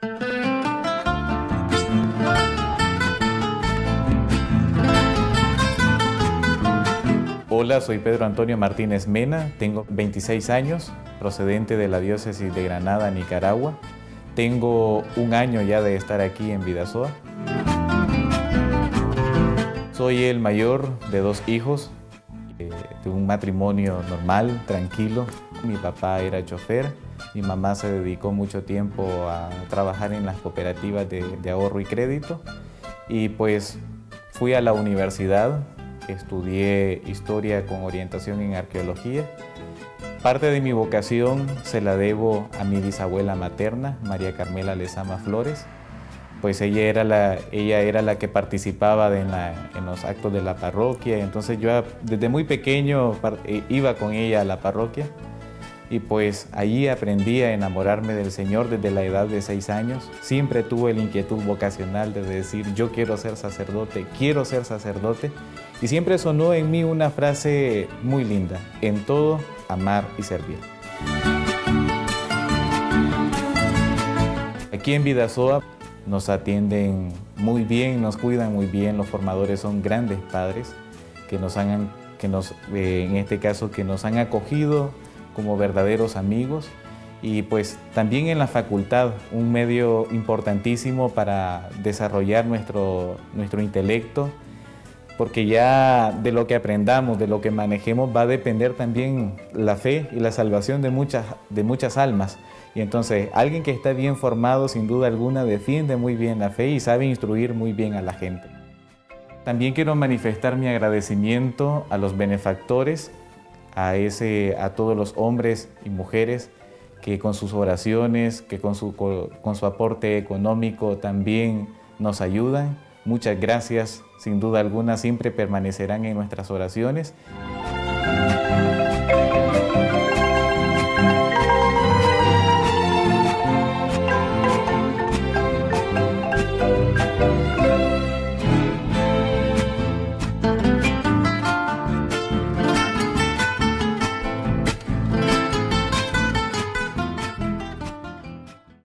Hola, soy Pedro Antonio Martínez Mena, tengo 26 años, procedente de la diócesis de Granada, Nicaragua. Tengo un año ya de estar aquí en Bidasoa. Soy el mayor de 2 hijos, de un matrimonio normal, tranquilo. Mi papá era chofer, mi mamá se dedicó mucho tiempo a trabajar en las cooperativas de ahorro y crédito. Y pues fui a la universidad, estudié historia con orientación en arqueología. Parte de mi vocación se la debo a mi bisabuela materna, María Carmela Lezama Flores, pues ella era la que participaba en los actos de la parroquia. Entonces yo desde muy pequeño iba con ella a la parroquia y pues allí aprendí a enamorarme del Señor desde la edad de 6 años. Siempre tuve la inquietud vocacional de decir yo quiero ser sacerdote, y siempre sonó en mí una frase muy linda: en todo amar y servir. Aquí en Bidasoa nos atienden muy bien, nos cuidan muy bien. Los formadores son grandes padres que en este caso nos han acogido como verdaderos amigos. Y pues también en la facultad, un medio importantísimo para desarrollar nuestro intelecto, porque ya de lo que aprendamos, de lo que manejemos, va a depender también la fe y la salvación de muchas almas. Y entonces, alguien que está bien formado, sin duda alguna, defiende muy bien la fe y sabe instruir muy bien a la gente. También quiero manifestar mi agradecimiento a los benefactores, a todos los hombres y mujeres que con sus oraciones, que con su aporte económico también nos ayudan. Muchas gracias, sin duda alguna, siempre permanecerán en nuestras oraciones.